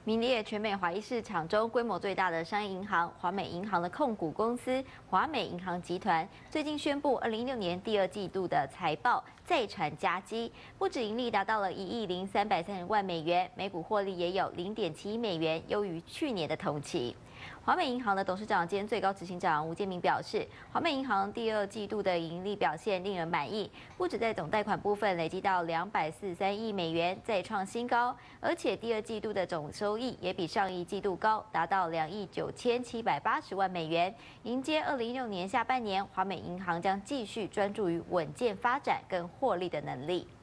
名列全美华裔市场中规模最大的商业银行华美银行的控股公司华美银行集团，最近宣布，2016年第二季度的财报再传佳绩，不止盈利达到了1亿0330万美元，每股获利也有0.71美元，优于去年的同期。华美银行的董事长兼最高执行长吴建明表示，华美银行第二季度的盈利表现令人满意，不止在总贷款部分累积到243亿美元，再创新高，而且第二季度的总收益也比上一季度高，达到2亿9780万美元。迎接2016年下半年，华美银行将继续专注于稳健发展跟获利的能力。